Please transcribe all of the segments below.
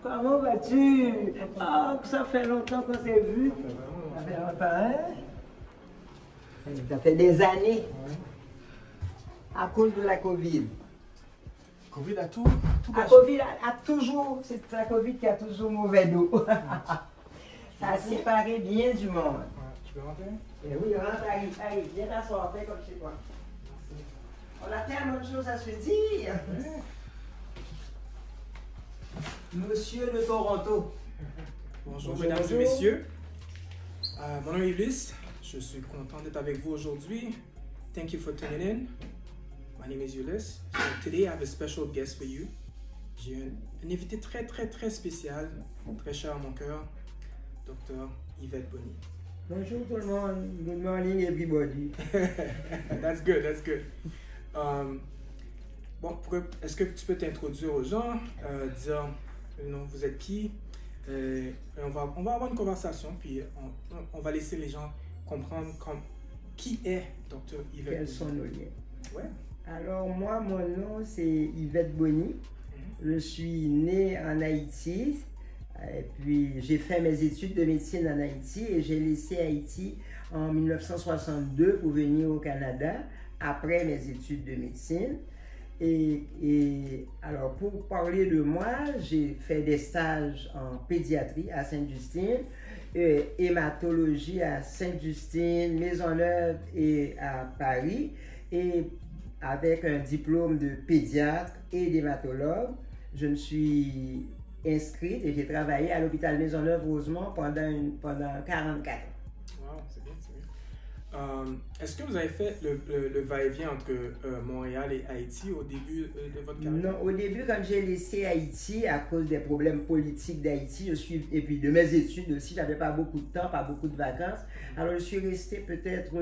Comment vas-tu? Ah, ça fait longtemps qu'on s'est vu. Ça fait longtemps, hein? Ça fait des années. À cause de la Covid. Covid a tout La Covid a toujours, c'est la Covid qui a toujours mauvais dos. Ça a séparé bien du monde. Tu peux rentrer? Eh oui, rentre, allez, viens t'asseoir, fais comme chez toi. On a tellement de choses à se dire. Monsieur de Toronto. Bonjour mesdames et messieurs. Mon nom est Ulysse. Je suis content d'être avec vous aujourd'hui. Thank you for tuning in. My name is Ulysse. So today I have a special guest for you. J'ai un invité très spécial, très cher à mon cœur, Dr. Yvette Bonny. Bonjour tout le monde. Good morning everybody. That's good, that's good. Bon, est-ce que tu peux t'introduire aux gens, dire vous êtes qui? On va avoir une conversation, puis on va laisser les gens comprendre qui est Dr. Yvette Bonny. Quels sont nos liens? Ouais. Alors moi, mon nom c'est Yvette Bonny. Je suis née en Haïti. Et puis j'ai fait mes études de médecine en Haïti et j'ai laissé Haïti en 1962 pour venir au Canada après mes études de médecine. Et alors pour parler de moi, j'ai fait des stages en pédiatrie à Sainte-Justine, hématologie à Sainte-Justine, Maisonneuve et à Paris, et avec un diplôme de pédiatre et d'hématologue. Je me suis inscrite et j'ai travaillé à l'hôpital Maisonneuve-Rosemont pendant 44 ans. Wow, c'est bien, c'est bien. Est-ce que vous avez fait le va-et-vient entre Montréal et Haïti au début de votre carrière? Non, au début, quand j'ai laissé Haïti à cause des problèmes politiques d'Haïti, et puis de mes études aussi, j'avais pas beaucoup de temps, pas beaucoup de vacances. Alors, je suis resté peut-être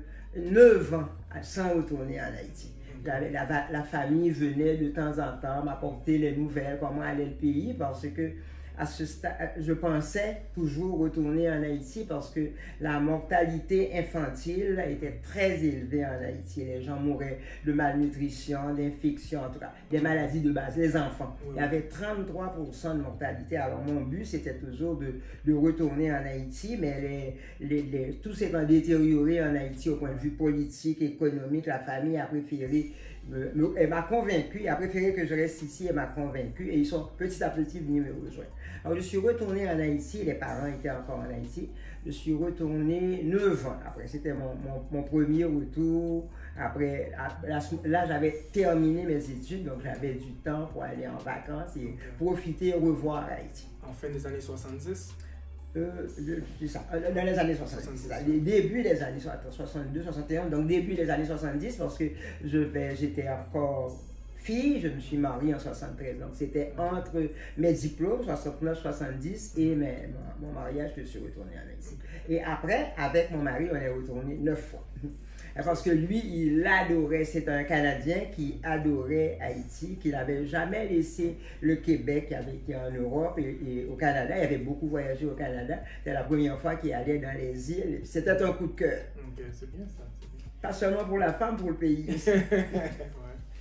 9 ans sans retourner en Haïti. La famille venait de temps en temps m'apporter les nouvelles, comment allait le pays, parce que à ce stade, je pensais toujours retourner en Haïti parce que la mortalité infantile était très élevée en Haïti. Les gens mouraient de malnutrition, d'infection, en tout cas, des maladies de base, les enfants. Oui. Il y avait 33% de mortalité. Alors mon but, c'était toujours de retourner en Haïti, mais tout s'est détérioré en Haïti au point de vue politique, économique. La famille a préféré, elle m'a convaincu, elle a préféré que je reste ici, elle m'a convaincu, et ils sont petit à petit venus me rejoindre. Alors je suis retourné en Haïti, les parents étaient encore en Haïti, je suis retourné 9 ans après, c'était mon premier retour. Après, là j'avais terminé mes études, donc j'avais du temps pour aller en vacances et profiter et revoir Haïti. En fin des années 70? C'est ça, dans les années 70, début des années 62, 61, donc début des années 70, parce que j'étais encore fille, je me suis mariée en 73, donc c'était entre mes diplômes, 69, 70, et mon mariage que je suis retourné en Haïti. Et après, avec mon mari, on est retourné 9 fois. Parce que lui, il adorait, c'est un Canadien qui adorait Haïti, qui n'avait jamais laissé le Québec, qui avait été en Europe et au Canada. Il avait beaucoup voyagé au Canada. C'était la première fois qu'il allait dans les îles. C'était un coup de cœur. Ok, c'est bien ça. Bien. Pas seulement pour la femme, pour le pays aussi. Ouais.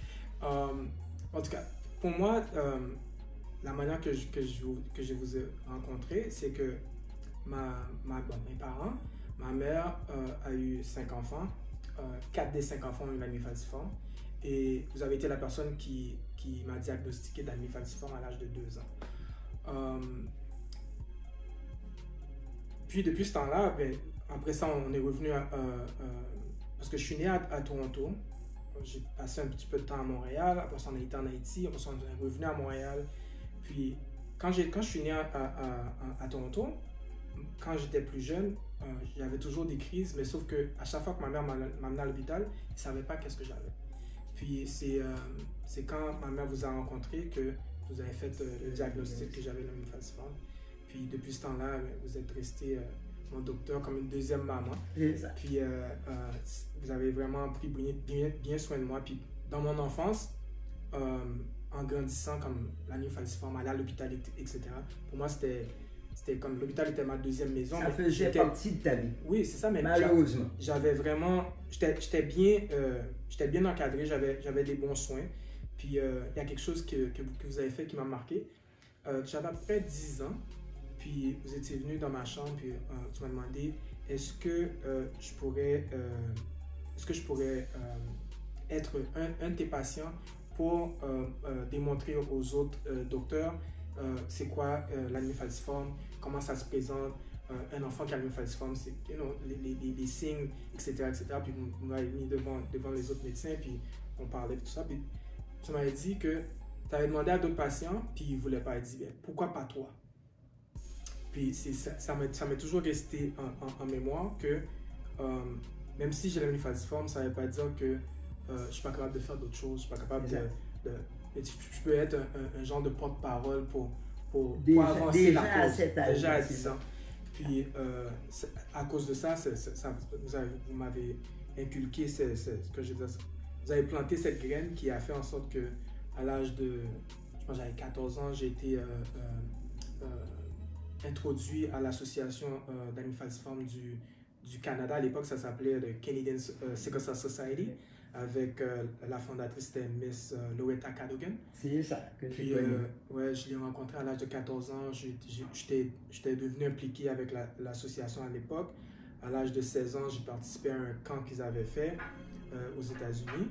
En tout cas, pour moi, la manière que je vous ai rencontré, c'est que mes parents, ma mère a eu 5 enfants. 4 des 5 enfants ont eu l'anémie falciforme et vous avez été la personne qui m'a diagnostiqué d'anémie falciforme à l'âge de 2 ans. Puis depuis ce temps-là, après ça on est revenu parce que je suis né à Toronto, j'ai passé un petit peu de temps à Montréal, après ça on a été en Haïti, après ça on est revenu à Montréal. Puis quand je suis né à Toronto, quand j'étais plus jeune, j'avais toujours des crises, mais sauf que à chaque fois que ma mère m'amenait à l'hôpital, elle ne savait pas qu'est-ce que j'avais. Puis c'est quand ma mère vous a rencontré que vous avez fait le diagnostic que j'avais l'anémie falciforme. Puis depuis ce temps-là, vous êtes resté mon docteur comme une deuxième maman. Puis vous avez vraiment pris bien soin de moi. Puis dans mon enfance, en grandissant comme l'anémie falciforme, aller à l'hôpital, etc. Pour moi, c'était comme l'hôpital était ma deuxième maison. Ça faisait partie de ta vie. Oui, c'est ça, mais malheureusement. J'avais vraiment, j'étais bien encadré, j'avais des bons soins. Puis il y a quelque chose que vous avez fait qui m'a marqué. j'avais à peu près 10 ans, puis vous étiez venu dans ma chambre, puis tu m'as demandé est-ce que je pourrais être un de tes patients pour démontrer aux autres docteurs c'est quoi l'anémie falciforme, comment ça se présente, un enfant qui a l'anémie falciforme, c'est les signes, etc., etc. Puis vous m'avez mis devant les autres médecins, puis on parlait de tout ça. Puis tu m'avais dit que tu avais demandé à d'autres patients, puis ils ne voulaient pas. Ils disaient, pourquoi pas toi? Puis ça m'est toujours resté en mémoire que même si j'ai l'anémie falciforme, ça ne veut pas dire que je ne suis pas capable de faire d'autres choses, je ne suis pas capable je peux être un genre de porte-parole pour avancer la cause. Déjà à 10 ans. Puis à cause de ça, vous m'avez inculqué ce que je veux dire. Vous avez planté cette graine qui a fait en sorte que à l'âge de, je pense j'avais 14 ans, j'ai été introduit à l'association d'anémie falciforme du Canada. À l'époque, ça s'appelait le Canadian Sickle Cell Society, avec la fondatrice, c'était Miss Loretta Cadogan. C'est ça que Puis, ouais, je l'ai rencontrée à l'âge de 14 ans. J'étais devenu impliqué avec l'association à l'époque. À l'âge de 16 ans, j'ai participé à un camp qu'ils avaient fait aux États-Unis.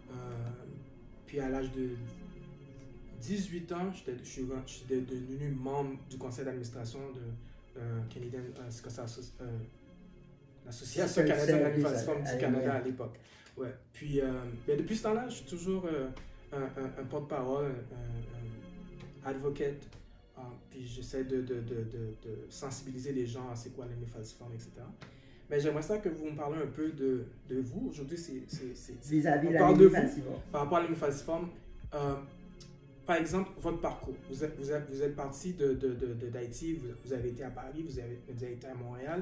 Puis à l'âge de 18 ans, j'étais devenu membre du conseil d'administration de Canadian Sickle Cell l'Association canadienne d'anémie falciforme du Canada à l'époque. Ouais. Puis depuis ce temps-là, je suis toujours un porte-parole, un advocate. Puis j'essaie de sensibiliser les gens à c'est quoi l'anémie falciforme, etc. Mais j'aimerais ça que vous me parlez un peu de vous. Aujourd'hui, vis-à-vis de l'anémie falciforme. Par rapport à l'anémie falciforme, par exemple, votre parcours. Vous êtes parti d'Haïti, vous avez été à Paris, vous avez été à Montréal.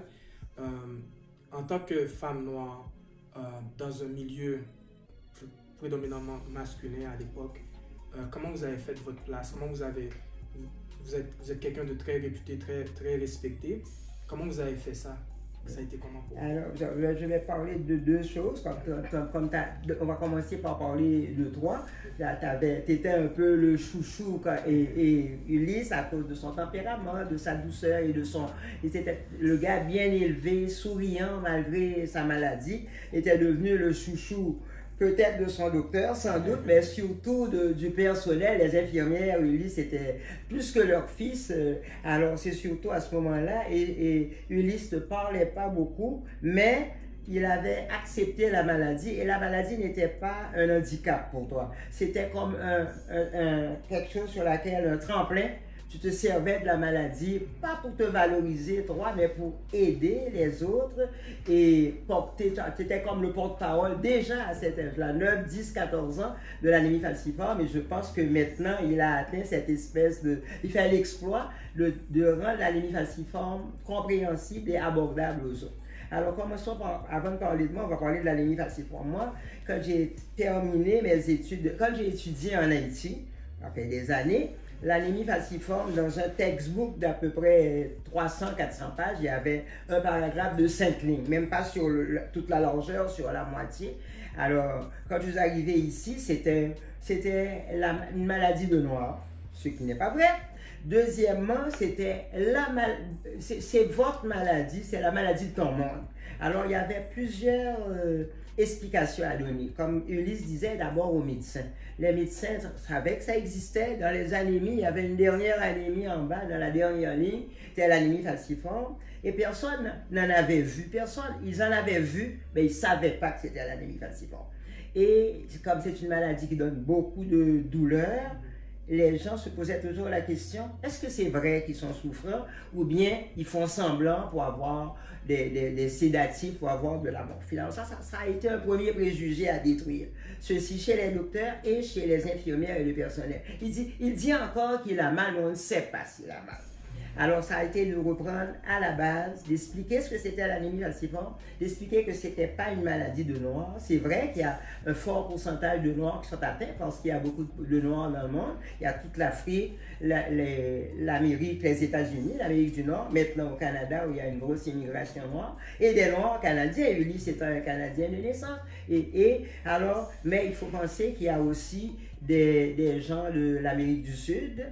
En tant que femme noire, dans un milieu prédominamment masculin à l'époque, comment vous avez fait votre place? Comment vous êtes quelqu'un de très réputé, très respecté. Comment vous avez fait ça? Ça a été comment pour vous? Alors, je vais parler de deux choses. On va commencer par parler de toi. Tu étais un peu le chouchou et Ulysse à cause de son tempérament, de sa douceur et c'était le gars bien élevé, souriant malgré sa maladie, était devenu le chouchou. Peut-être de son docteur, sans doute, mais surtout du personnel, les infirmières. Ulysse était plus que leur fils. Alors, c'est surtout à ce moment-là. Et Ulysse ne parlait pas beaucoup, mais il avait accepté la maladie. Et la maladie n'était pas un handicap pour toi. C'était comme quelque chose sur laquelle, un tremplin. Tu te servais de la maladie, pas pour te valoriser toi, mais pour aider les autres et porter, tu étais comme le porte-parole déjà à cet âge-là, 9, 10, 14 ans de l'anémie falciforme et je pense que maintenant il a atteint cette espèce il fait l'exploit de rendre l'anémie falciforme compréhensible et abordable aux autres. Alors commençons avant de parler de moi, on va parler de l'anémie falciforme. Moi, quand j'ai terminé mes études, quand j'ai étudié en Haïti, ça fait des années, l'anémie falciforme, dans un textbook d'à peu près 300-400 pages, il y avait un paragraphe de 5 lignes, même pas sur toute la largeur, sur la moitié. Alors, quand je suis arrivé ici, c'était une maladie de noir, ce qui n'est pas vrai. Deuxièmement, c'est votre maladie, c'est la maladie de ton monde. Alors, il y avait plusieurs explications à donner. Comme Ulysse disait d'abord aux médecins. Les médecins savaient que ça existait. Dans les anémies, il y avait une dernière anémie en bas, dans la dernière ligne, c'était l'anémie falciforme. Et personne n'en avait vu. Ils en avaient vu, mais ils ne savaient pas que c'était l'anémie falciforme. Et comme c'est une maladie qui donne beaucoup de douleur, les gens se posaient toujours la question, est-ce que c'est vrai qu'ils sont souffrants ou bien ils font semblant pour avoir des sédatifs, pour avoir de la morphine. Alors ça a été un premier préjugé à détruire. Ceci chez les docteurs et chez les infirmières et le personnel. Il dit encore qu'il a mal, mais on ne sait pas s'il a mal. Alors, ça a été de reprendre à la base, d'expliquer ce que c'était l'anémie falciforme, d'expliquer que ce n'était pas une maladie de noirs. C'est vrai qu'il y a un fort pourcentage de noirs qui sont atteints parce qu'il y a beaucoup de noirs dans le monde. Il y a toute l'Afrique, l'Amérique, les États-Unis, l'Amérique du Nord, maintenant au Canada où il y a une grosse immigration noire, et des noirs canadiens. Ulysse est un Canadien de naissance. Alors, mais il faut penser qu'il y a aussi des gens de l'Amérique du Sud,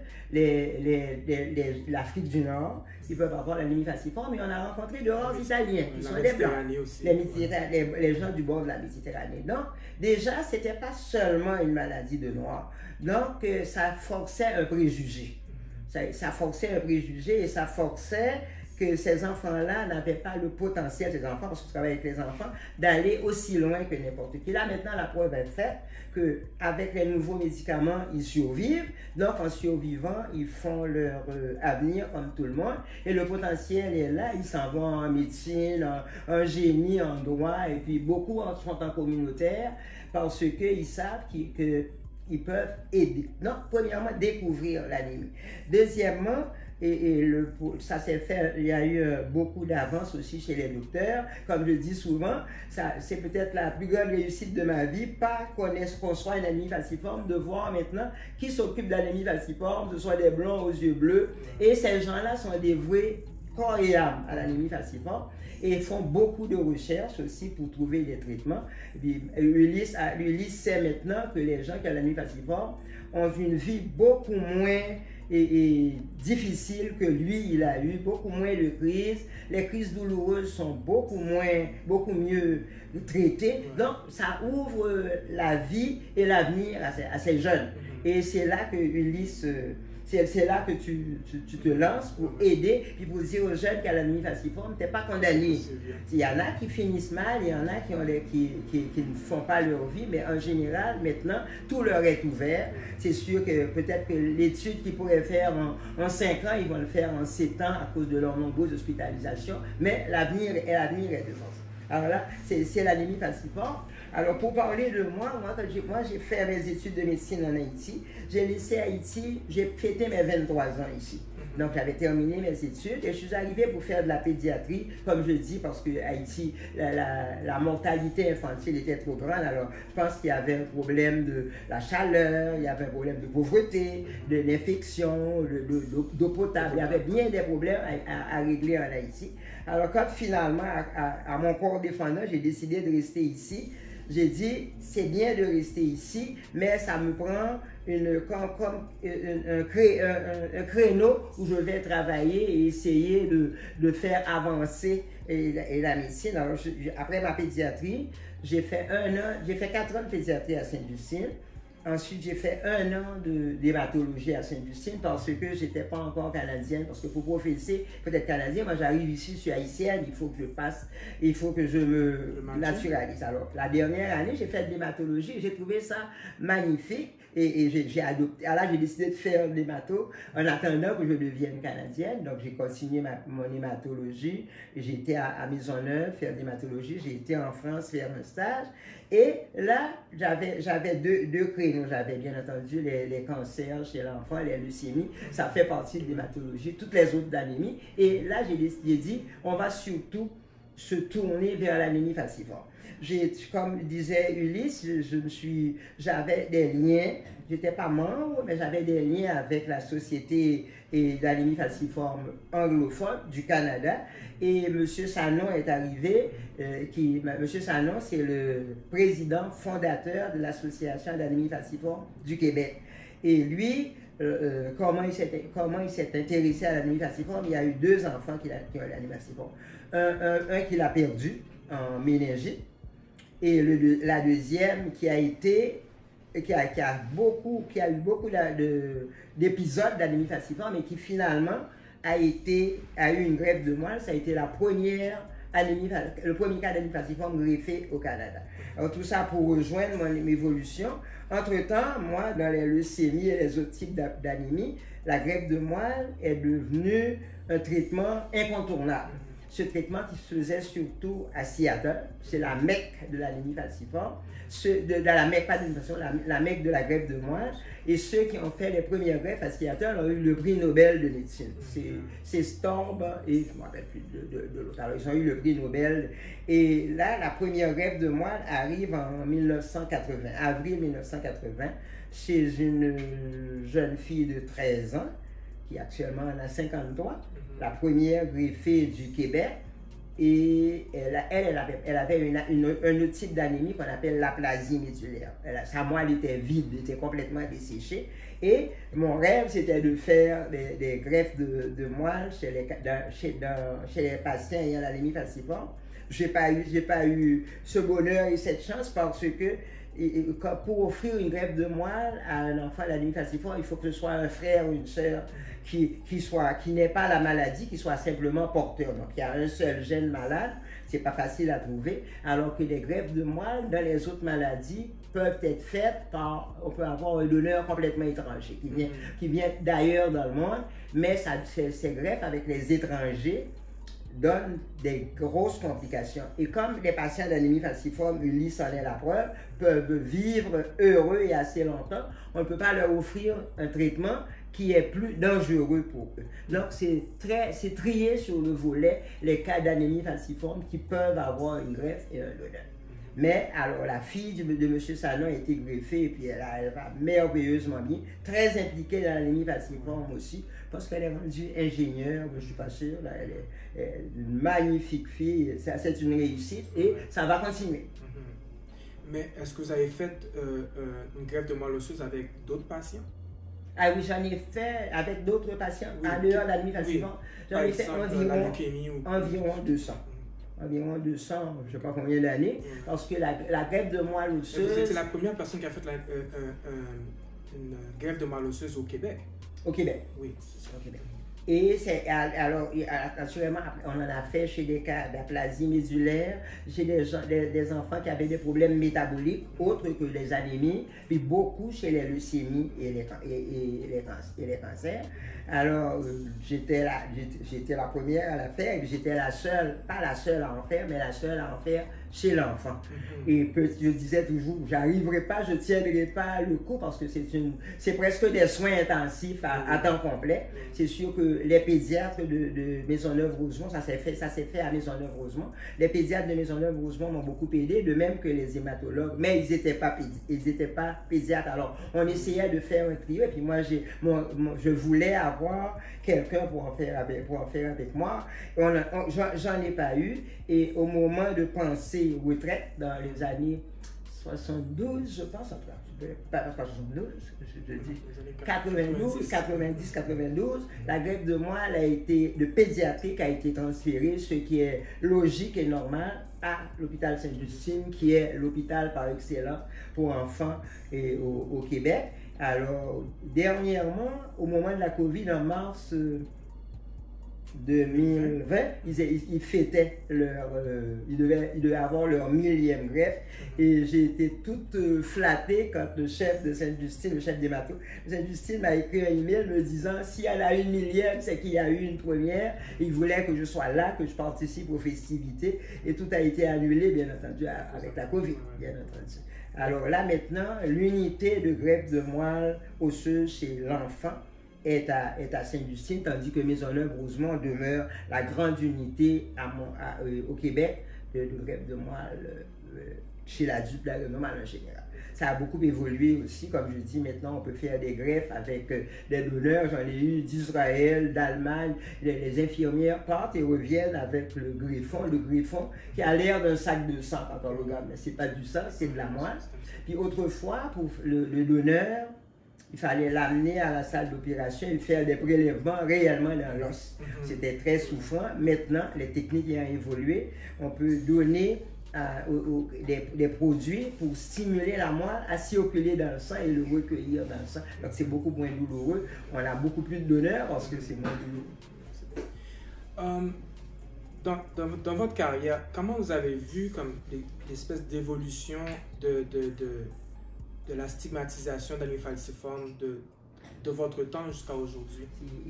l'Afrique du Nord, qui peuvent avoir l'anémie falciforme, mais on a rencontré de rares Italiens, qui sont des Blancs, les gens du bord de la Méditerranée. Donc, déjà, ce n'était pas seulement une maladie de Noirs, donc ça forçait un préjugé. Ça forçait un préjugé et ça forçait que ces enfants-là n'avaient pas le potentiel, ces enfants, parce que je travaille avec les enfants, d'aller aussi loin que n'importe qui. Là, maintenant, la preuve est faite qu'avec les nouveaux médicaments, ils survivent. Donc, en survivant, ils font leur avenir comme tout le monde. Et le potentiel est là. Ils s'en vont en médecine, en génie, en droit, et puis beaucoup sont en communautaire parce qu'ils savent qu'ils peuvent aider. Donc, premièrement, découvrir l'anémie. Deuxièmement, ça s'est fait, il y a eu beaucoup d'avance aussi chez les docteurs. Comme je dis souvent, c'est peut-être la plus grande réussite de ma vie, pas qu'on soit une anémie falciforme, de voir maintenant qui s'occupe d'anémie falciforme, ce soit des blancs aux yeux bleus. Et ces gens-là sont dévoués corps et âme à l'anémie falciforme et font beaucoup de recherches aussi pour trouver des traitements. Ulysse sait maintenant que les gens qui ont l'anémie falciforme ont une vie beaucoup moins difficile que lui, il a eu, beaucoup moins de crises. Les crises douloureuses sont beaucoup mieux traitées. Donc, ça ouvre la vie et l'avenir à ces jeunes. Et c'est là que Ulysse... C'est là que tu te lances pour aider, puis pour dire aux jeunes qu'à l'anémie falciforme, tu n'es pas condamné. Il y en a qui finissent mal, il y en a qui ne font pas leur vie, mais en général, maintenant, tout leur est ouvert. C'est sûr que peut-être que l'étude qu'ils pourraient faire en 5 ans, ils vont le faire en 7 ans à cause de leurs nombreuses hospitalisations, mais l'avenir est devant. Alors là, c'est l'anémie falciforme. Alors, pour parler de moi j'ai fait mes études de médecine en Haïti. J'ai laissé Haïti, j'ai fêté mes 23 ans ici. Donc, j'avais terminé mes études et je suis arrivée pour faire de la pédiatrie, comme je dis, parce que Haïti, la mortalité infantile était trop grande. Alors, je pense qu'il y avait un problème de la chaleur, il y avait un problème de pauvreté, de l'infection, d'eau potable. Il y avait bien des problèmes à régler en Haïti. Alors, quand finalement, à mon corps défendant, j'ai décidé de rester ici, j'ai dit, c'est bien de rester ici, mais ça me prend un créneau où je vais travailler et essayer de faire avancer la médecine. Alors, après ma pédiatrie, j'ai fait 4 ans de pédiatrie à Sainte-Justine. Ensuite, j'ai fait 1 an d'hématologie à Sainte-Justine parce que je n'étais pas encore canadienne. Parce que pour professer, peut-être canadien, moi j'arrive ici, je suis haïtienne, il faut que je me naturalise. Alors, la dernière année, j'ai fait de l'hématologie et j'ai trouvé ça magnifique. Et j'ai adopté. Alors là, j'ai décidé de faire de l'hémato en attendant que je devienne canadienne. Donc, j'ai continué mon hématologie. J'ai été à Maisonneuve faire de l'hématologie. J'ai été en France faire un stage. Et là, j'avais deux créneaux. J'avais bien entendu les cancers chez l'enfant, les leucémies. Ça fait partie de l'hématologie. Toutes les autres d'anémie. Et là, j'ai dit, on va surtout se tourner vers l'anémie falciforme. Comme disait Ulysse, j'avais des liens, je n'étais pas membre, mais j'avais des liens avec la Société d'anémie falciforme anglophone du Canada. Et M. Sanon est arrivé, M. Sanon, c'est le président fondateur de l'Association d'anémie falciforme du Québec. Et lui, comment il s'est intéressé à l'anémie falciforme, il y a eu 2 enfants qui ont l'anémie falciforme. Un qu'il a perdu en méningite, et la deuxième qui a eu beaucoup d'épisodes d'anémie falciforme et qui finalement a eu une greffe de moelle. Ça a été le premier cas d'anémie falciforme greffé au Canada. Alors tout ça pour rejoindre mon évolution. Entre-temps, moi, dans les leucémies et les autres types d'anémie, la greffe de moelle est devenue un traitement incontournable. Ce traitement qui se faisait surtout à Seattle, c'est la Mecque de l'anémie falciforme, la Mecque de la greffe de moelle, et ceux qui ont fait les premières greffes à Seattle ont eu le prix Nobel de médecine. C'est Storb et je ne me rappelle plus de l'autre. Alors ils ont eu le prix Nobel. Et là, la première greffe de moelle arrive en 1980, avril 1980, chez une jeune fille de 13 ans, qui actuellement en a 53, la première greffée du Québec. Et elle avait un autre type d'anémie qu'on appelle l'aplasie médulaire. Sa moelle était vide, était complètement desséchée. Et mon rêve, c'était de faire des greffes de moelle chez les patients ayant l'anémie falciforme. J'ai pas eu ce bonheur et cette chance parce que pour offrir une greffe de moelle à un enfant d'anémie falciforme, il faut que ce soit un frère ou une sœur qui n'ait pas la maladie, qui soit simplement porteur. Donc il y a un seul gène malade, c'est pas facile à trouver, alors que les greffes de moelle dans les autres maladies peuvent être faites par, on peut avoir un donneur complètement étranger qui vient d'ailleurs dans le monde, mais ces greffes avec les étrangers donnent des grosses complications. Et comme les patients d'anémie falciforme, Ulysse en est la preuve, peuvent vivre heureux et assez longtemps, on ne peut pas leur offrir un traitement qui est plus dangereux pour eux. Donc, c'est trié sur le volet les cas d'anémie falciforme qui peuvent avoir une greffe et un donneur. Mais alors la fille de M. Sanon a été greffée et puis elle va merveilleusement bien, très impliquée dans l'anémie falciforme aussi, parce qu'elle est rendue ingénieure, je ne suis pas sûr, là, elle est une magnifique fille, c'est une réussite et ça va continuer. Mais est-ce que vous avez fait une greffe de moelle osseuse avec d'autres patients? Ah oui, j'en ai fait avec d'autres patients, en dehors de l'anémie falciforme, j'en ai fait environ 200. Environ 200, je ne sais pas combien d'années, parce que la greffe de moelle osseuse... Vous étiez la première personne qui a fait une greffe de moelle osseuse au Québec? Au Québec. Oui, c'est ça. Au Québec. Et alors, assurément, on en a fait chez des cas d'aplasie médulaire, chez des enfants qui avaient des problèmes métaboliques, autres que les anémies, puis beaucoup chez les leucémies et les cancers. Alors, j'étais la première à la faire, et j'étais la seule, pas la seule à en faire, mais la seule à en faire chez l'enfant. Et je disais toujours, j'arriverai pas, je tiendrai pas le coup parce que c'est presque des soins intensifs à temps complet. C'est sûr que les pédiatres de Maisonneuve-Rosemont, ça s'est fait à Maisonneuve-Rosemont. Les pédiatres de Maisonneuve-Rosemont m'ont beaucoup aidé, de même que les hématologues, mais ils n'étaient pas pédiatres. Alors, on essayait de faire un trio, et puis moi, je voulais avoir quelqu'un pour en faire avec moi. J'en ai pas eu, et au moment de penser retraite dans les années 72, je pense, pas 72, je dis 92, la greffe de moelle de pédiatrique a été transférée, ce qui est logique et normal, à l'hôpital Sainte-Justine, qui est l'hôpital par excellence pour enfants au Québec. Alors, dernièrement, au moment de la COVID, en mars 2020, ils fêtaient ils devaient avoir leur 1000e greffe, et j'ai été toute flattée quand le chef de Sainte-Justine, le chef d'hémato de Sainte-Justine m'a écrit un email me disant si elle a une 1000e, c'est qu'il y a eu une première. Il voulait que je sois là, que je participe aux festivités, et tout a été annulé, bien entendu, avec la COVID, bien entendu. Alors là maintenant, l'unité de greffe de moelle osseuse chez l'enfant est à Sainte-Justine, tandis que Maisonneuve-Rosemont demeure la grande unité au Québec de greffe de moelle chez l'adulte, la normale en général. Ça a beaucoup évolué aussi, comme je dis, maintenant on peut faire des greffes avec des donneurs. J'en ai eu d'Israël, d'Allemagne. Les infirmières partent et reviennent avec le griffon qui a l'air d'un sac de sang quand on le regarde, mais c'est pas du sang, c'est de la moelle. Puis autrefois, pour le donneur, il fallait l'amener à la salle d'opération et faire des prélèvements réellement dans l'os. C'était très souffrant. Maintenant, les techniques ayant évolué, on peut donner des produits pour stimuler la moelle à circuler dans le sang et le recueillir dans le sang. Donc c'est beaucoup moins douloureux. On a beaucoup plus de donneurs parce que c'est moins douloureux. Dans votre carrière, comment vous avez vu comme l'espèce d'évolution de la stigmatisation d'anémie falciforme de votre temps jusqu'à aujourd'hui?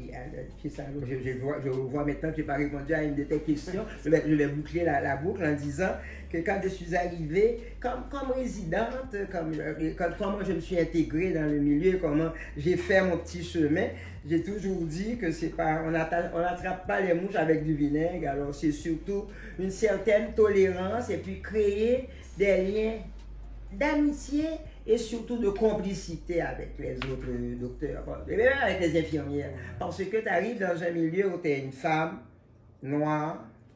Je vois maintenant que je n'ai pas répondu à une de tes questions. Je vais boucler la boucle en disant que quand je suis arrivée comme résidente, comment je me suis intégrée dans le milieu, comment j'ai fait mon petit chemin, j'ai toujours dit que c'est pas, on n'attrape pas les mouches avec du vinaigre. Alors c'est surtout une certaine tolérance et puis créer des liens d'amitié et surtout de complicité avec les autres docteurs, et même avec les infirmières. Parce que tu arrives dans un milieu où tu es une femme noire,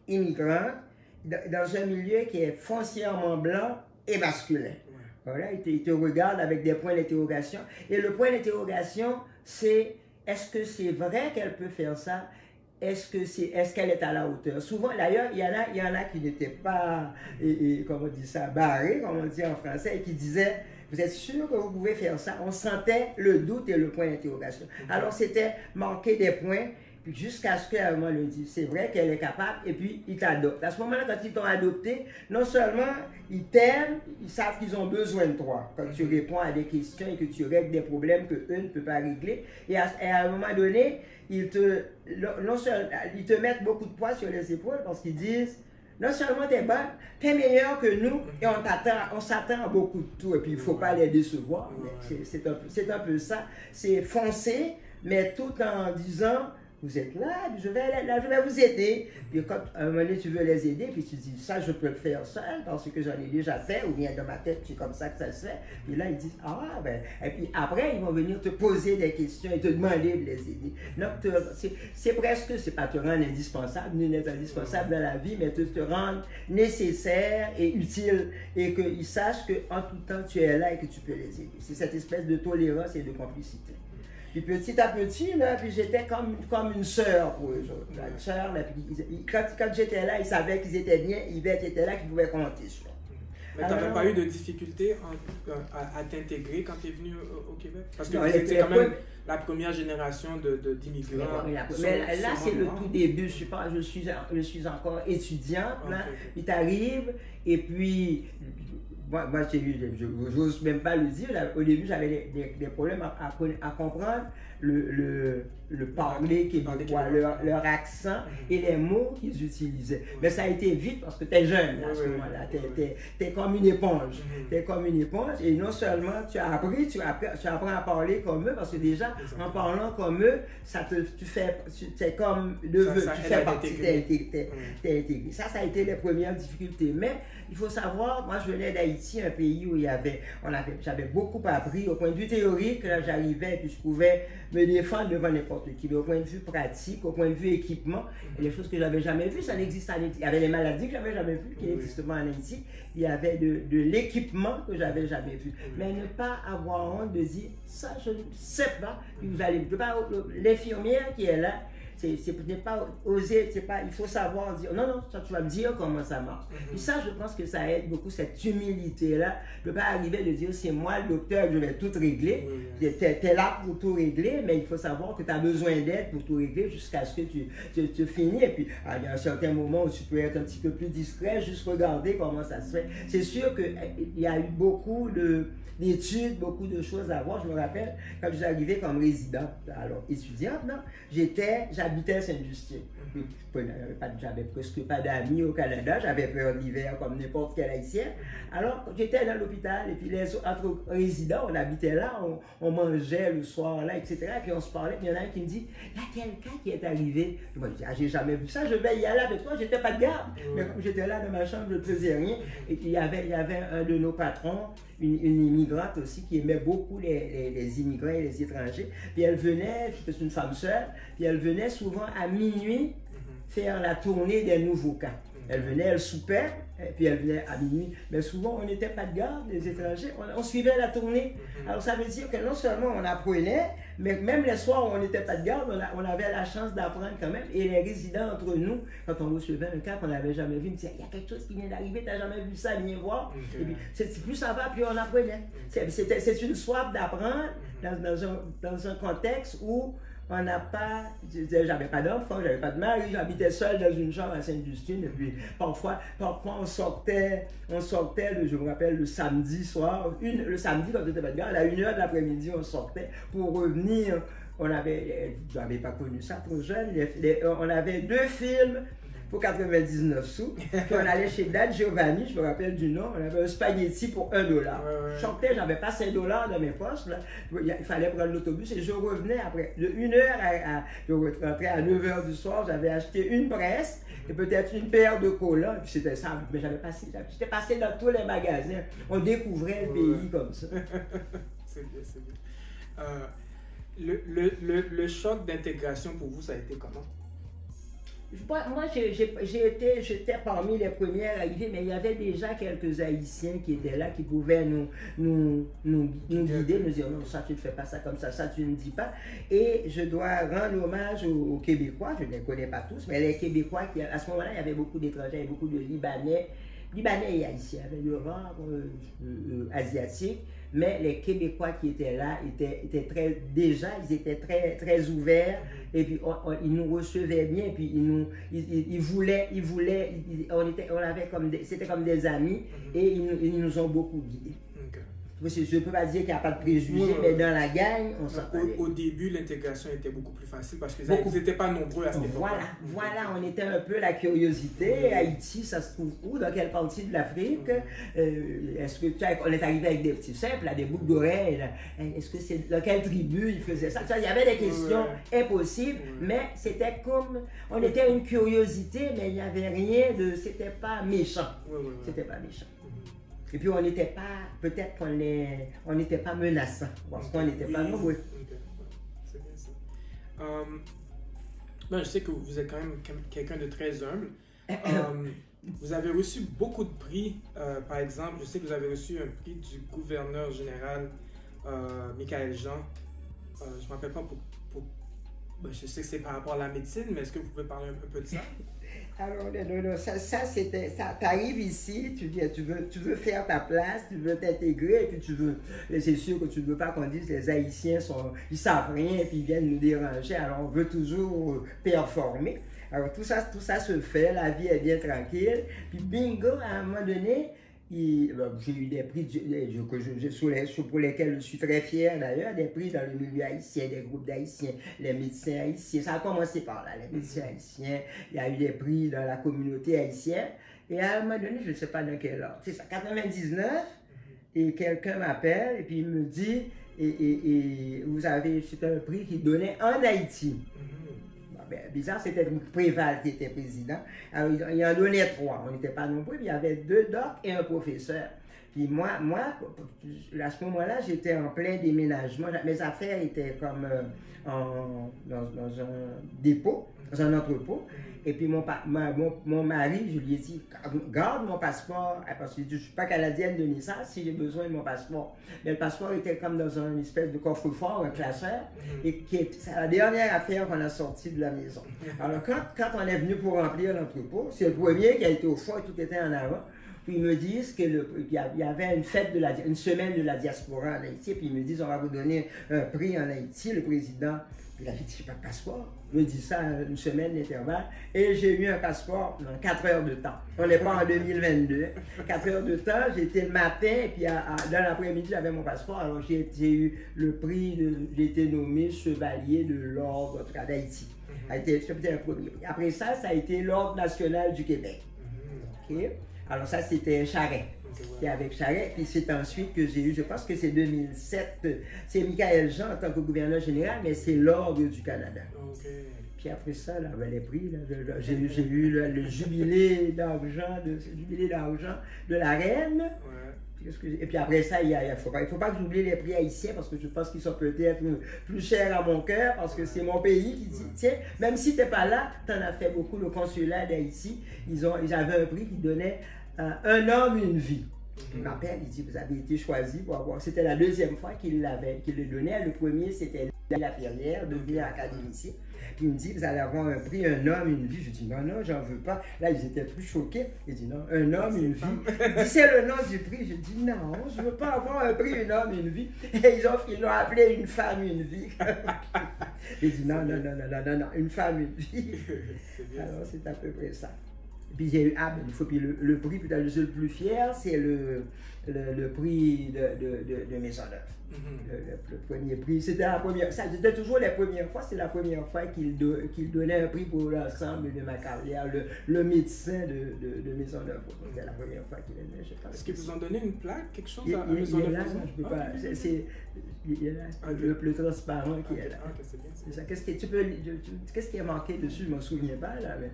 immigrante dans un milieu qui est foncièrement blanc et masculin. Voilà, il te regarde avec des points d'interrogation. Et le point d'interrogation, c'est est-ce que c'est vrai qu'elle peut faire ça? Est-ce qu'elle est à la hauteur? Souvent, d'ailleurs, il y en a qui n'étaient pas, comment on dit ça, barrés, comme on dit en français, et qui disaient, vous êtes sûr que vous pouvez faire ça? On sentait le doute et le point d'interrogation. Alors, c'était manquer des points, puis jusqu'à ce qu'à un moment, il dit, c'est vrai qu'elle est capable, et puis ils t'adoptent. À ce moment-là, quand ils t'ont adopté, non seulement ils t'aiment, ils savent qu'ils ont besoin de toi. Quand tu réponds à des questions et que tu règles des problèmes qu'eux ne peuvent pas régler, et à un moment donné, ils te mettent beaucoup de poids sur les épaules parce qu'ils disent, non seulement tu es bonne, tu es meilleure que nous et on s'attend à beaucoup de tout et puis il ne faut pas les décevoir. C'est un peu ça. C'est foncer, mais tout en disant, vous êtes là, je vais vous aider. Puis quand à un moment donné tu veux les aider, puis tu dis, ça je peux le faire seul parce que j'en ai déjà fait, ou bien dans ma tête c'est comme ça que ça se fait. Puis là ils disent, ah ben, et puis après ils vont venir te poser des questions et te demander de les aider. Donc c'est presque, c'est pas te rendre indispensable, nul n'est indispensable dans la vie, mais te rendre nécessaire et utile et qu'ils sachent qu'en tout temps tu es là et que tu peux les aider. C'est cette espèce de tolérance et de complicité. Puis petit à petit, là, puis j'étais comme une sœur pour eux autres. Une sœur, là, puis quand j'étais là, ils savaient qu'ils étaient bien, Yvette était là, qu'ils pouvaient compter sur. Mais tu n'avais pas eu de difficulté à t'intégrer quand tu es venu au Québec? Parce que c'était quand même la première génération d'immigrants. Mais là, c'est le tout début. Je suis encore étudiante. Là. Il t'arrive, et puis, moi je n'ose même pas le dire. Au début, j'avais des problèmes à comprendre le parler québécois, leur accent et les mots qu'ils utilisaient. Mais ça a été vite parce que tu es jeune à ce moment-là. Tu es comme une éponge. Tu es comme une éponge et non seulement tu apprends à parler comme eux parce que déjà, en parlant comme eux, c'est comme neveu, tu fais partie, tu es intégré. Ça a été les premières difficultés. Mais il faut savoir, moi je venais d'Haïti, un pays où j'avais beaucoup appris. Au point de vue théorique, là j'arrivais et puis je pouvais me défendre devant n'importe qui. Mais au point de vue pratique, au point de vue équipement, il y a des choses que j'avais jamais vues, ça n'existe en Haïti. Il y avait des maladies que j'avais jamais vues, qui n'existent pas en Haïti. Il y avait de l'équipement que j'avais jamais vu. Mais ne pas avoir honte de dire, ça je ne sais pas, puis vous allez, l'infirmière qui est là, c'est pas oser, il faut savoir dire, non, ça tu vas me dire comment ça marche. Et ça, je pense que ça aide beaucoup, cette humilité-là, de ne pas arriver de dire, c'est moi le docteur, je vais tout régler. Tu es là pour tout régler, mais il faut savoir que tu as besoin d'aide pour tout régler jusqu'à ce que tu finis. Et puis, il y a un certain moment où tu peux être un petit peu plus discret, juste regarder comment ça se fait. C'est sûr qu'il y a eu beaucoup d'études, beaucoup de choses à voir. Je me rappelle, quand je suis arrivé comme résident, alors étudiante, j'habitais à Saint-Justin. J'avais presque pas d'amis au Canada, j'avais peur de l'hiver comme n'importe quel Haïtien. Alors j'étais dans l'hôpital et puis les autres résidents, on habitait là, on mangeait le soir là, etc. Et puis on se parlait, puis il y en a un qui me dit, il y a quelqu'un qui est arrivé. Moi je dis, j'ai jamais vu ça, je vais y aller avec toi, j'étais pas de garde. Mais comme j'étais là dans ma chambre, je ne faisais rien. Et puis il y avait un de nos patrons, une immigrante aussi qui aimait beaucoup les immigrants et les étrangers. Puis elle venait, c'est une femme seule, puis elle venait souvent à minuit faire la tournée des nouveaux cas. Elle venait, elle soupait, et puis elle venait à minuit. Mais souvent, on n'était pas de garde, les étrangers, on suivait la tournée. Alors ça veut dire que non seulement on apprenait, mais même les soirs où on n'était pas de garde, on avait la chance d'apprendre quand même. Et les résidents entre nous, quand on recevait un cas qu'on n'avait jamais vu, me disaient, il y a quelque chose qui vient d'arriver, tu n'as jamais vu ça, viens voir. Et puis, plus ça va, plus on apprenait. C'est une soif d'apprendre dans un contexte où on n'a pas, j'avais pas d'enfant, j'avais pas de mari, j'habitais seul dans une chambre à Sainte-Justine et puis parfois on sortait, je me rappelle, le samedi soir, le samedi quand j'étais pas de garde, à 1h de l'après-midi on sortait pour revenir. Je n'avais pas connu ça trop jeune, on avait 2 films pour 99 sous, puis on allait chez Dad Giovanni, je me rappelle du nom, on avait un spaghetti pour $1. Je sortais, j'avais pas $5 dans mes poches, là. Il fallait prendre l'autobus et je revenais après, de 1h je rentrais à 9h du soir, j'avais acheté une presse et peut-être une paire de collants, et puis c'était ça, mais j'étais passé dans tous les magasins, on découvrait le pays comme ça. C'est bien. Le choc d'intégration pour vous, ça a été comment? Moi, j'étais parmi les premières arrivées, mais il y avait déjà quelques Haïtiens qui étaient là, qui pouvaient nous guider, nous dire non, ça tu ne fais pas ça comme ça tu ne dis pas. Et je dois rendre hommage aux Québécois, je ne les connais pas tous, mais les Québécois, à ce moment-là, il y avait beaucoup d'étrangers, beaucoup de Libanais et Haïtiens, avec le rang asiatique. Mais les Québécois qui étaient là étaient très ouverts, et puis ils nous recevaient bien, puis ils voulaient, c'était comme des amis, et ils nous ont beaucoup guidés. Je ne peux pas dire qu'il n'y a pas de préjugés, mais dans la gang, on s'en au début, l'intégration était beaucoup plus facile parce qu'ils n'étaient pas nombreux à cette époque. Voilà, on était un peu la curiosité. Haïti, ça se trouve où? Dans quelle partie de l'Afrique? Est-ce que on est arrivé avec des petits simples, des boucles d'oreilles? Est-ce que c'est dans quelle tribu ils faisaient ça? Il y avait des questions impossibles, mais c'était comme. On était une curiosité, mais il n'y avait rien de. C'était pas méchant. C'était pas méchant. Et puis on n'était pas, peut-être on n'était pas menaçant, parce qu'on n'était pas nombreux. C'est bien ça. Ben, je sais que vous êtes quand même quelqu'un de très humble. Vous avez reçu beaucoup de prix. Par exemple, je sais que vous avez reçu un prix du gouverneur général Michael Jean. Je ne me rappelle pas ben, je sais que c'est par rapport à la médecine, mais est-ce que vous pouvez parler un peu de ça? Alors, non, ça t'arrive ici, tu veux faire ta place, tu veux t'intégrer, et puis c'est sûr que tu ne veux pas qu'on dise les Haïtiens ils savent rien, et puis ils viennent nous déranger, alors on veut toujours performer. Alors tout ça se fait, la vie est bien tranquille, puis bingo, à un moment donné, j'ai eu des prix pour lesquels je suis très fier d'ailleurs, des prix dans le milieu haïtien, des groupes d'Haïtiens, les médecins haïtiens, ça a commencé par là, les médecins haïtiens, il y a eu des prix dans la communauté haïtienne, et à un moment donné, je ne sais pas dans quel ordre, c'est ça, 99, et quelqu'un m'appelle, et puis il me dit, vous savez, c'est un prix qu'il donnait en Haïti. Bizarre, c'était Préval qui était président. Alors, il en donnait 3. On n'était pas nombreux, mais il y avait 2 docs et un professeur. Puis moi, à ce moment-là, j'étais en plein déménagement. Mes affaires étaient comme dans un dépôt, dans un entrepôt. Et puis mon mari, je lui ai dit, garde mon passeport, parce que je ne suis pas canadienne de naissance, si j'ai besoin de mon passeport. Mais le passeport était comme dans une espèce de coffre-fort, un classeur, et c'est la dernière affaire qu'on a sortie de la maison. Alors quand on est venu pour remplir l'entrepôt, c'est le premier qui a été au fond et tout était en avant. Puis ils me disent qu'il y avait une fête, une semaine de la diaspora en Haïti, puis ils me disent, on va vous donner un prix en Haïti, le président. Puis là, j'ai dit, j'ai pas de passeport. Je me dis ça une semaine d'intervalle. Et j'ai eu un passeport dans 4 heures de temps. On n'est pas en 2022. 4 heures de temps, j'étais le matin, et puis dans l'après-midi, j'avais mon passeport. Alors j'ai eu le prix, j'ai été nommé chevalier de l'ordre d'Haïti. C'était un premier prix. Après ça, ça a été l'ordre national du Québec. Okay? Alors ça, c'était Charest. C'était avec Charest. Puis c'est ensuite que j'ai eu, je pense que c'est 2007, c'est Michael Jean en tant que gouverneur général, mais c'est l'ordre du Canada. Puis après ça, là, les prix, j'ai eu le jubilé d'argent de la reine. Et puis après ça, il ne faut pas que j'oublie les prix haïtiens parce que je pense qu'ils sont peut-être plus chers à mon cœur parce que c'est mon pays qui dit, tiens, même si tu n'es pas là, tu en as fait beaucoup, le consulat d'Haïti, ils avaient un prix qui donnait un homme, une vie. Il m'appelle, il dit, vous avez été choisi pour avoir, c'était la deuxième fois qu'il le donnait, le premier c'était la Ferrière, devenu académicien. Puis il me dit, vous allez avoir un prix, un homme, une vie. Je dis, non, j'en veux pas. Là, ils étaient plus choqués. Il dit, non, un homme, une vie. Il dit, c'est le nom du prix. Je dis, non, je veux pas avoir un prix, un homme, une vie. Et ils l'ont appelé une femme, une vie. Il dit, non, une femme, une vie. Alors, c'est à peu près ça. Puis j'ai eu, puis le prix peut-être le plus fier, c'est le prix de Maisonneuve. Le premier prix, c'était toujours la première fois, c'est la première fois qu'il donnait un prix pour l'ensemble de ma carrière, le médecin de Maisonneuve. C'était la première fois qu'il donnait, je pense. Est-ce qu'ils vous ont donné une plaque, quelque chose à Maisonneuve? Il est là, je peux pas. Il est là, le transparent qui est là. C'est bien. Qu'est-ce qui est marqué dessus? Je ne m'en souviens pas, là, mais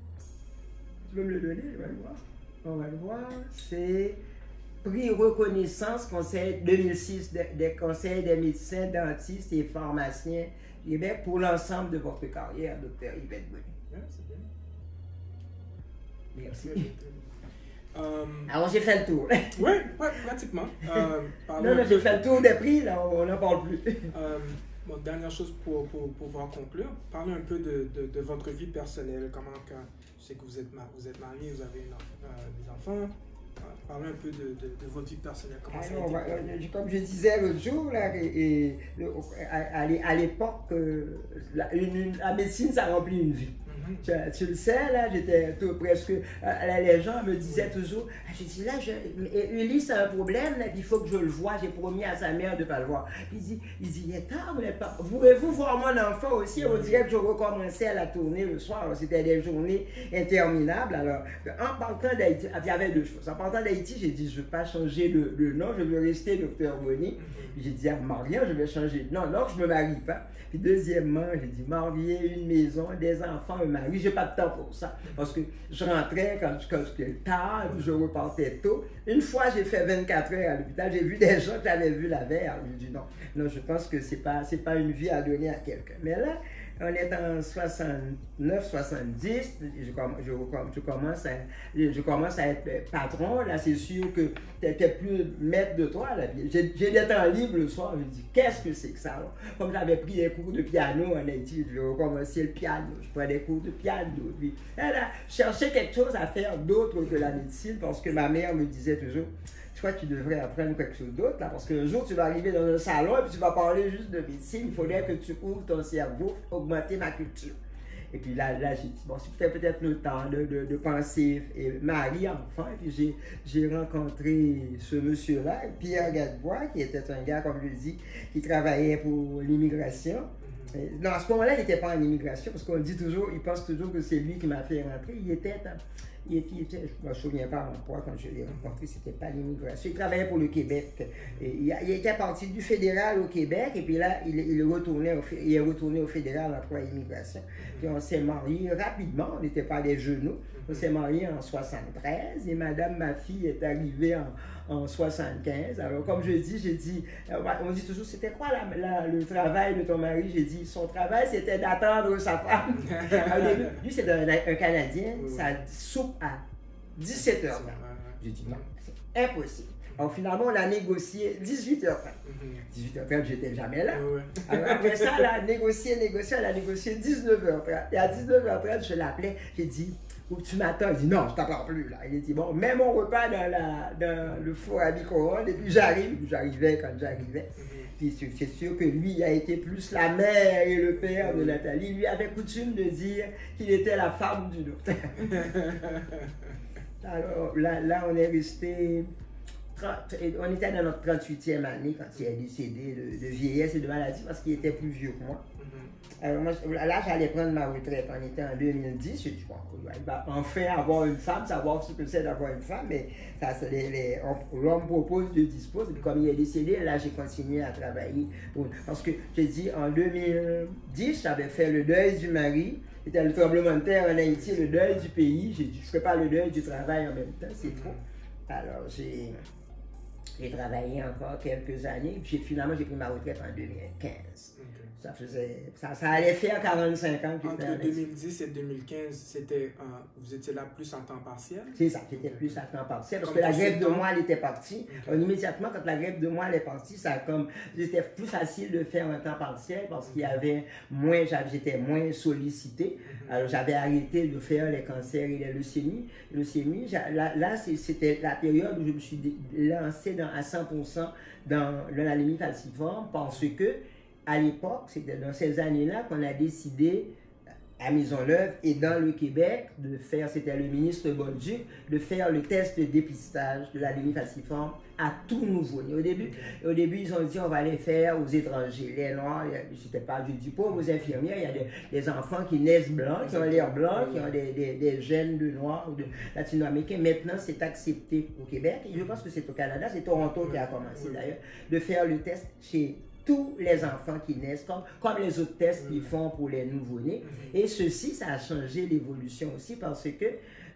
tu peux me le donner, je vais le voir. On va le voir, c'est prix reconnaissance conseil 2006 des conseils des médecins, dentistes et pharmaciens Québec pour l'ensemble de votre carrière, Dr. Yvette Boni. Ouais, c'est bien. Merci. Très bien, très bien. Alors j'ai fait le tour. Oui, pratiquement. Non, j'ai fait le tour des prix, là, on n'en parle plus. Bon, dernière chose pour pouvoir conclure, parlez un peu de votre vie personnelle, comment je sais que vous êtes marié, vous avez des enfants, parlez un peu de votre vie personnelle, comment ça a été. Comme je disais l'autre jour, là, à l'époque, la médecine, ça remplit une vie. Tu le sais, là, j'étais presque. Les gens me disaient toujours, j'ai dit là, Ulysse a un problème, là, il faut que je le voie. J'ai promis à sa mère de ne pas le voir. Il dit, il est tard, voulez-vous voir mon enfant aussi? On dirait que je recommençais à la tournée le soir. C'était des journées interminables. Alors, en partant d'Haïti, il y avait deux choses. En partant d'Haïti, j'ai dit, je ne veux pas changer le nom, je veux rester Dr. Boni. J'ai dit à Marianne, je vais changer de nom. Non, je ne me marie pas. Puis deuxièmement, j'ai dit, marier, une maison, des enfants, un mari. J'ai pas de temps pour ça. Parce que je rentrais quand c'était tard, je repartais tôt. Une fois, j'ai fait 24 heures à l'hôpital. J'ai vu des gens que j'avais vus la veille. Alors, j'ai dit non, je pense que c'est pas une vie à donner à quelqu'un. Mais là, on est en 69, 70, je commence à être patron. Là, c'est sûr que tu n'étais plus maître de toi. J'ai des temps libres le soir. Je me dis, qu'est-ce que c'est que ça? Alors, comme j'avais pris des cours de piano en Haïti, je vais recommencer le piano. Je prends des cours de piano. Puis, là, je cherchais quelque chose à faire d'autre que la médecine parce que ma mère me disait toujours, je crois que tu devrais apprendre quelque chose d'autre, là, parce qu'un jour, tu vas arriver dans un salon et puis tu vas parler juste de médecine. Il faudrait que tu ouvres ton cerveau, augmenter ma culture. Et puis là j'ai dit, bon, c'était peut-être le temps de penser mari, enfant. Et puis j'ai rencontré ce monsieur-là, Pierre Gadebois, qui était un gars, comme je le dis, qui travaillait pour l'immigration. Non, à ce moment-là, il n'était pas en immigration, parce qu'on dit toujours, il pense toujours que c'est lui qui m'a fait rentrer. Il était, je ne me souviens pas en quoi quand je l'ai rencontré, c'était pas l'immigration. Il travaillait pour le Québec. Et il était parti du fédéral au Québec, et puis là, il est retourné au fédéral en trois immigration. Puis on s'est mariés rapidement, on n'était pas des genoux. On s'est mariés en 73, et madame, ma fille, est arrivée en 75. Alors, comme j'ai dit, on dit toujours, c'était quoi le travail de ton mari? J'ai dit, son travail, c'était d'attendre sa femme. Lui, c'est un Canadien, ça soupe à 17h20. J'ai dit, non, c'est impossible. Alors, finalement, on a négocié 18h30. 18h30, j'étais jamais là. Alors, après ça, on a négocié, on a négocié 19h30. Et à 19h30, je l'appelais, j'ai dit, où tu m'attends? Il dit non, je t'attends plus là. Il dit bon, mets mon repas dans le four à micro-ondes et puis j'arrive. J'arrivais quand j'arrivais. Puis c'est sûr que lui a été plus la mère et le père de Nathalie. Lui avait coutume de dire qu'il était la femme du docteur. Alors là on est resté. On était dans notre 38e année quand il est décédé de vieillesse et de maladie parce qu'il était plus vieux que moi. Alors moi, là, j'allais prendre ma retraite. On était en 2010. Je dis, bon, il va enfin avoir une femme, savoir ce que c'est d'avoir une femme, mais l'homme propose, Dieu dispose. Et puis comme il est décédé, là, j'ai continué à travailler. Parce que j'ai dit, en 2010, j'avais fait le deuil du mari. C'était le tremblement de terre en Haïti, le deuil du pays. J'ai dit, je ne ferai pas le deuil du travail en même temps, c'est trop. Alors, j'ai travaillé encore quelques années, puis finalement j'ai pris ma retraite en 2015. Ça allait faire 45 ans que Entre 2010 et 2015, vous étiez là plus en temps partiel? C'est ça, j'étais plus en temps partiel, parce que la grève de moelle était partie. Immédiatement, quand la grève de moelle est partie, c'était plus facile de faire un temps partiel, parce qu'il y avait moins, j'étais moins sollicité. Alors j'avais arrêté de faire les cancers et les leucémies. Là c'était la période où je me suis lancé à 100% dans l'anémie falciforme, parce que à l'époque, c'était dans ces années-là qu'on a décidé à Maisonneuve et dans le Québec de faire, c'était le ministre Bolduc, de faire le test de dépistage de l'anémie falciforme à tout nouveau-né. Au début, ils ont dit on va les faire aux étrangers, les noirs, c'était pas, je dis pas aux infirmières, il y a des enfants qui naissent blancs, qui ont l'air blancs, qui ont des gènes de noirs ou de latino-américains. Maintenant, c'est accepté au Québec et je pense que c'est au Canada, c'est Toronto qui a commencé d'ailleurs, de faire le test chez tous les enfants qui naissent, comme les autres tests qu'ils font pour les nouveau-nés. Et ceci, ça a changé l'évolution aussi parce que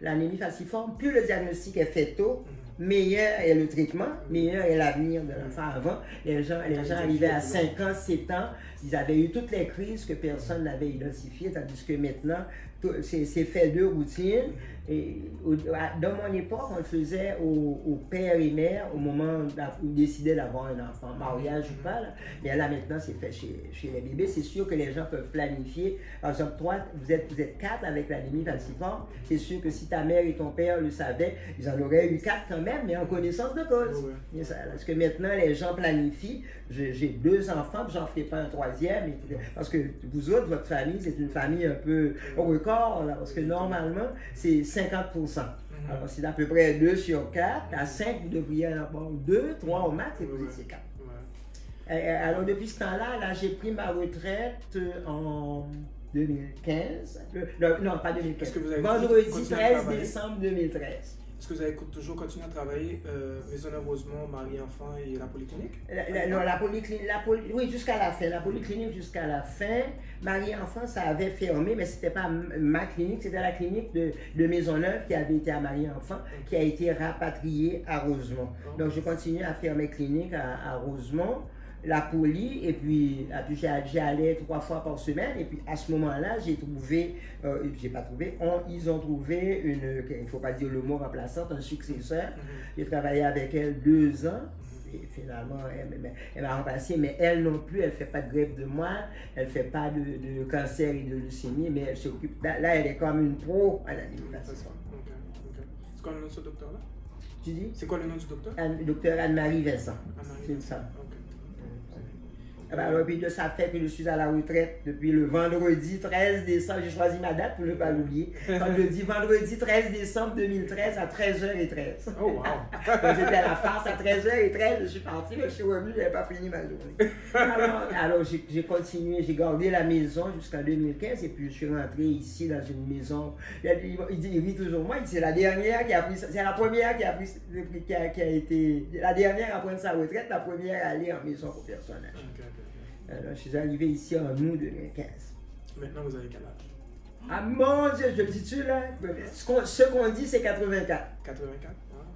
l'anémie falciforme, plus le diagnostic est fait tôt, meilleur est le traitement, meilleur est l'avenir de l'enfant. Avant, les gens arrivaient à 5 ans, 7 ans, ils avaient eu toutes les crises que personne n'avait identifiées, tandis que maintenant, c'est fait de routine. Et dans mon époque, on le faisait aux pères et mères au moment où ils décidaient d'avoir un enfant, mariage ou pas. Là. Mais là, maintenant, c'est fait chez les bébés. C'est sûr que les gens peuvent planifier. Par exemple, toi, vous êtes 4 avec l'anémie falciforme. C'est sûr que si ta mère et ton père le savaient, ils en auraient eu 4 quand même, mais en connaissance de cause. Ouais. Parce que maintenant, les gens planifient. J'ai 2 enfants, puis j'en ferai pas un 3e. Parce que vous autres, votre famille, c'est une famille un peu au record. Là, parce que normalement, c'est 50%. Alors, c'est à peu près 2 sur 4. À 5, vous devriez en avoir 2, 3 au max, et vous étiez 4. Alors, depuis ce temps-là, là, j'ai pris ma retraite en 2015. Non, pas 2015. Vendredi 13 décembre 2013. Est-ce que vous avez toujours continué à travailler Maisonneuve-Rosemont, Marie-Enfant et la polyclinique? Non, la polyclinique, oui, jusqu'à la fin. La polyclinique jusqu'à la fin. Marie-Enfant, ça avait fermé, mais ce n'était pas ma clinique, c'était la clinique de Maisonneuve qui avait été à Marie-Enfant, qui a été rapatriée à Rosemont. Donc, je continue à faire mes cliniques à Rosemont. La poly, et puis j'y allais 3 fois par semaine, et puis à ce moment-là, j'ai trouvé, ils ont trouvé il ne faut pas dire le mot remplaçante, un successeur. J'ai travaillé avec elle 2 ans, et finalement, elle m'a remplacé, mais elle non plus, elle ne fait pas de greffe de moelle, elle ne fait pas de cancer et de leucémie, mais elle s'occupe, là, elle est comme une pro à l'alimentation. C'est quoi le nom de ce docteur-là? Tu dis? C'est quoi le nom du docteur? Le docteur Anne-Marie Vincent. C'est ça. Alors, puis ça fait que je suis à la retraite depuis le vendredi 13 décembre. J'ai choisi ma date pour ne pas l'oublier. Quand je dis vendredi 13 décembre 2013 à 13h13. Oh, wow! Quand j'étais à la farce à 13h13, je suis parti, mais je suis revenu, je n'avais pas fini ma journée. Alors j'ai continué, j'ai gardé la maison jusqu'en 2015 et puis je suis rentré ici dans une maison. Il rit toujours moi, c'est la dernière qui a pris, c'est la première qui a pris, qui a été, la dernière à prendre sa retraite, la première à aller en maison pour personne âgée. Alors, je suis arrivé ici en août 2015. Maintenant, vous avez quel âge? Ah mon Dieu, je dis-tu là? Ce qu'on dit, c'est 84. 84?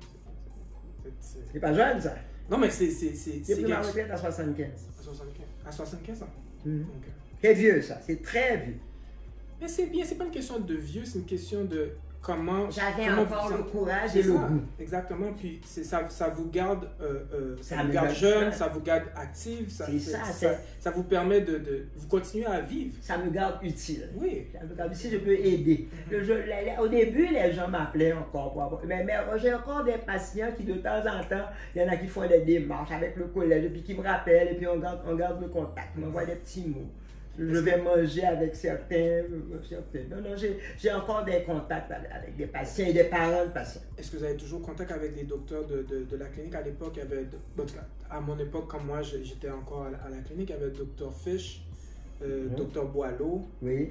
C'est pas jeune, ça? Non, mais c'est... J'ai pris ma retraite à 75. À 75? À 75 ans? Okay. C'est vieux, ça. C'est très vieux. Mais c'est bien, c'est pas une question de vieux, c'est une question de... J'avais encore le courage et le goût. Exactement, puis ça vous garde, jeune, ça vous garde active, ça vous permet de vous continuer à vivre. Ça me garde utile. Oui. Ça me garde utile, je peux aider. Au début, les gens m'appelaient encore, mais j'ai encore des patients qui de temps en temps, il y en a qui font des démarches avec le collège, et puis qui me rappellent, et puis on garde le contact, on m'envoie des petits mots. Je vais manger avec certains. Non, j'ai encore des contacts avec des patients et des parents de patients. Est-ce que vous avez toujours contact avec les docteurs de la clinique? À l'époque, il y avait, à mon époque, quand moi j'étais encore à la clinique, il y avait Dr Fish, Dr Boileau. Oui.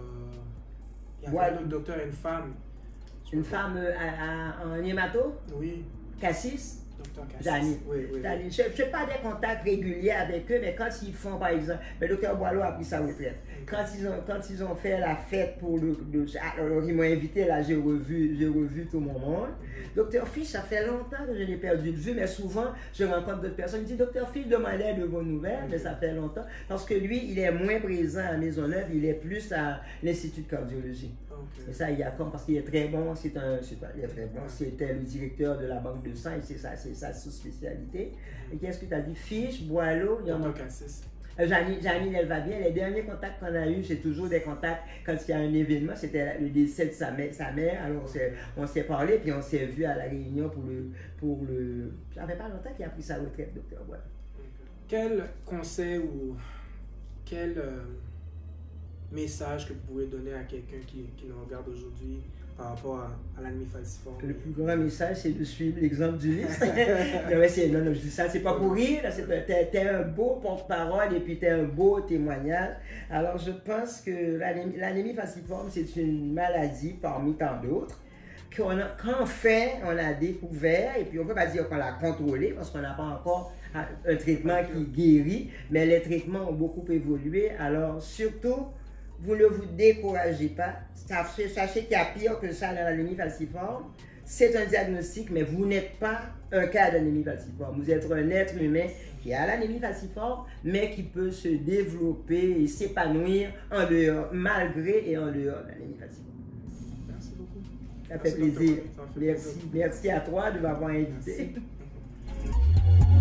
Il y avait un docteur et une femme. Une femme en hémato? Oui. Cassis? Dani. Je n'ai pas des contacts réguliers avec eux, mais quand ils font, par exemple, le docteur Boileau a pris sa retraite. Quand ils ont fait la fête pour alors ils m'ont invité, là, j'ai revu tout mon monde. Docteur Fish, ça fait longtemps que je l'ai perdu de vue, mais souvent, je rencontre d'autres personnes. Je dis, Docteur Fish, demandez de vos nouvelles, mais ça fait longtemps. Parce que lui, il est moins présent à Maisonneuve, il est plus à l'Institut de cardiologie. Et ça, il y a comme, parce qu'il est très bon, il est très bon, c'était le directeur de la banque de sang, et c'est sa sous-spécialité. Et qu'est-ce que tu as dit? Fish, Boileau, il y en a. Janine, elle va bien. Les derniers contacts qu'on a eus, c'est toujours des contacts quand il y a un événement. C'était le décès de sa mère. Alors on s'est parlé, puis on s'est vu à la réunion pour le... Ça fait pas longtemps qu'il a pris sa retraite, docteur Boileau. Quel conseil ou quel message que vous pouvez donner à quelqu'un qui nous regarde aujourd'hui par rapport à l'anémie falciforme? Le plus grand message, c'est de suivre l'exemple du ministre. non, je dis ça, c'est pas pour rire. T'es un beau porte-parole et puis t'es un beau témoignage. Alors, je pense que l'anémie falciforme, c'est une maladie parmi tant d'autres. Qu'en fait, on a découvert, et puis on ne peut pas dire qu'on l'a contrôlé parce qu'on n'a pas encore un traitement qui guérit, mais les traitements ont beaucoup évolué. Alors, surtout, vous ne vous découragez pas. Sachez qu'il y a pire que ça dans l'anémie falciforme. C'est un diagnostic, mais vous n'êtes pas un cas d'anémie falciforme. Vous êtes un être humain qui a l'anémie falciforme, mais qui peut se développer et s'épanouir en dehors, malgré et en dehors de l'anémie falciforme. Merci beaucoup. Ça fait plaisir. Merci à toi de m'avoir invité. Merci.